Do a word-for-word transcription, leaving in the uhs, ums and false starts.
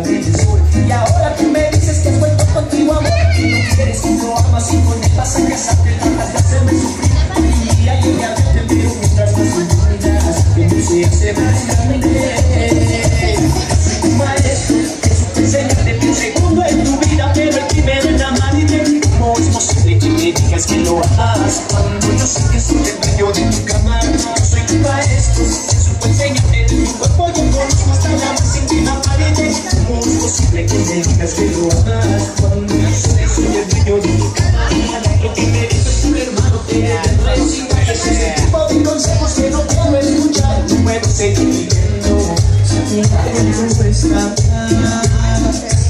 del sol. Y ahora tú me dices que has vuelto contigo amor, que no quieres y no amas y con él vas a casarte. Tratas de hacerme sufrir y día y día te veo mientras no se olvidas que no se hace más grande. Soy tu maestro, que supe enseñarte un segundo en tu vida, pero el primero en amarte. ¿Cómo es posible que me digas que lo amas cuando yo sé que soy el dueño de tu cama? Yo soy tu maestro, que supe enseñarte de tu cuerpo, yo conozco hasta la más íntima pared. ¿Cómo es posible que me digas que lo amas cuando yo sé que soy el dueño de tu cama? Lo que me dices tu hermano te resigna, es ese tipo de consejos que no quiero escuchar. No puedo seguir viviendo sabiendo que tú estás.